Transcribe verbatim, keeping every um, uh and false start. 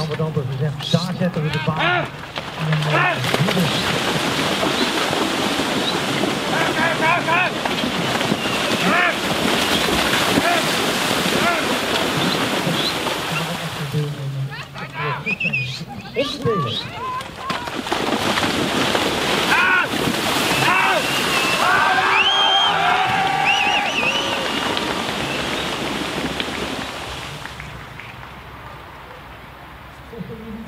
dan wordt altijd gezegd, daar zetten we de baan. En, uh,